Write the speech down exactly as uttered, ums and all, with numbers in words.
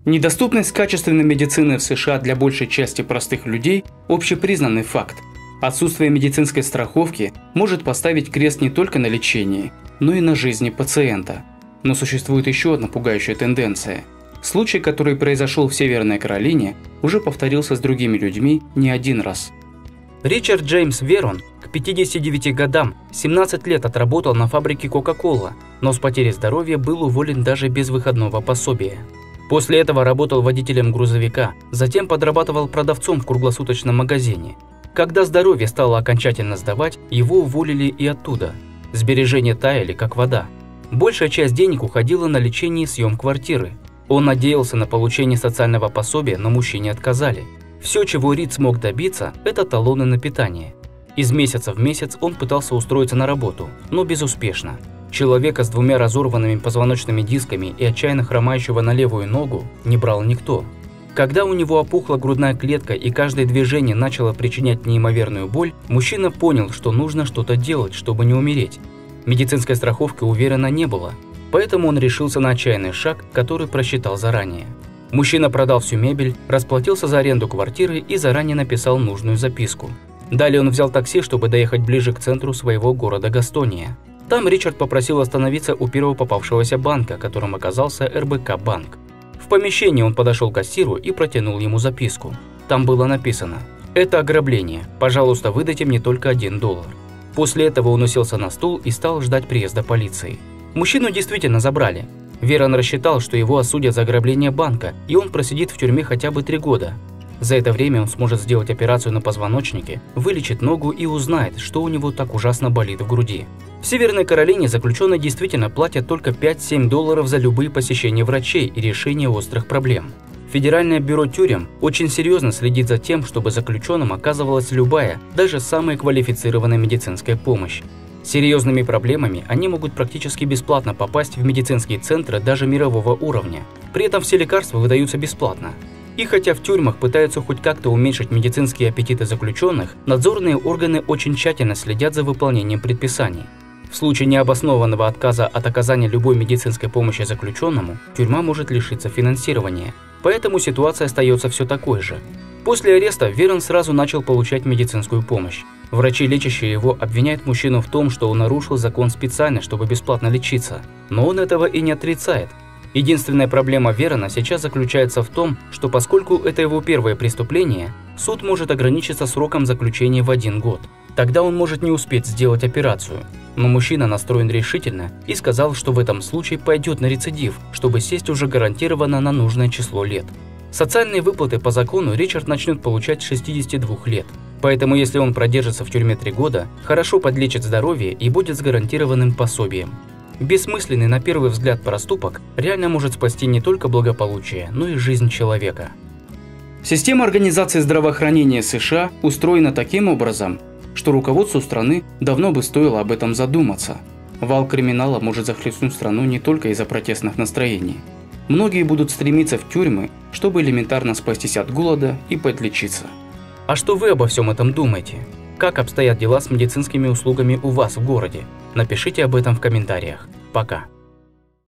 Недоступность качественной медицины в США для большей части простых людей – общепризнанный факт. Отсутствие медицинской страховки может поставить крест не только на лечении, но и на жизни пациента. Но существует еще одна пугающая тенденция. Случай, который произошел в Северной Каролине, уже повторился с другими людьми не один раз. Ричард Джеймс Верон к пятидесяти девяти годам семнадцать лет отработал на фабрике Coca-Cola, но с потерей здоровья был уволен даже без выходного пособия. После этого работал водителем грузовика, затем подрабатывал продавцом в круглосуточном магазине. Когда здоровье стало окончательно сдавать, его уволили и оттуда. Сбережения таяли, как вода. Большая часть денег уходила на лечение и съем квартиры. Он надеялся на получение социального пособия, но мужчине отказали. Все, чего Рид смог добиться, это талоны на питание. Из месяца в месяц он пытался устроиться на работу, но безуспешно. Человека с двумя разорванными позвоночными дисками и отчаянно хромающего на левую ногу не брал никто. Когда у него опухла грудная клетка и каждое движение начало причинять неимоверную боль, мужчина понял, что нужно что-то делать, чтобы не умереть. Медицинской страховки у Верона не было, поэтому он решился на отчаянный шаг, который просчитал заранее. Мужчина продал всю мебель, расплатился за аренду квартиры и заранее написал нужную записку. Далее он взял такси, чтобы доехать ближе к центру своего города Гастония. Там Ричард попросил остановиться у первого попавшегося банка, которым оказался эр бэ ка банк. В помещении он подошел к кассиру и протянул ему записку. Там было написано: «Это ограбление, пожалуйста, выдайте мне только один доллар». После этого он уселся на стул и стал ждать приезда полиции. Мужчину действительно забрали. Верон рассчитал, что его осудят за ограбление банка, и он просидит в тюрьме хотя бы три года. За это время он сможет сделать операцию на позвоночнике, вылечит ногу и узнает, что у него так ужасно болит в груди. В Северной Каролине заключенные действительно платят только пять-семь долларов за любые посещения врачей и решение острых проблем. Федеральное бюро тюрем очень серьезно следит за тем, чтобы заключенным оказывалась любая, даже самая квалифицированная медицинская помощь. С серьезными проблемами они могут практически бесплатно попасть в медицинские центры даже мирового уровня. При этом все лекарства выдаются бесплатно. И хотя в тюрьмах пытаются хоть как-то уменьшить медицинские аппетиты заключенных, надзорные органы очень тщательно следят за выполнением предписаний. В случае необоснованного отказа от оказания любой медицинской помощи заключенному, тюрьма может лишиться финансирования. Поэтому ситуация остается все такой же. После ареста Верон сразу начал получать медицинскую помощь. Врачи, лечащие его, обвиняют мужчину в том, что он нарушил закон специально, чтобы бесплатно лечиться. Но он этого и не отрицает. Единственная проблема Верона сейчас заключается в том, что поскольку это его первое преступление, суд может ограничиться сроком заключения в один год. Тогда он может не успеть сделать операцию. Но мужчина настроен решительно и сказал, что в этом случае пойдет на рецидив, чтобы сесть уже гарантированно на нужное число лет. Социальные выплаты по закону Ричард начнет получать с шестидесяти двух лет. Поэтому если он продержится в тюрьме три года, хорошо подлечит здоровье и будет с гарантированным пособием. Бессмысленный на первый взгляд проступок реально может спасти не только благополучие, но и жизнь человека. Система организации здравоохранения США устроена таким образом, что руководству страны давно бы стоило об этом задуматься. Вал криминала может захлестнуть страну не только из-за протестных настроений. Многие будут стремиться в тюрьмы, чтобы элементарно спастись от голода и подлечиться. А что вы обо всем этом думаете? Как обстоят дела с медицинскими услугами у вас в городе? Напишите об этом в комментариях. Пока.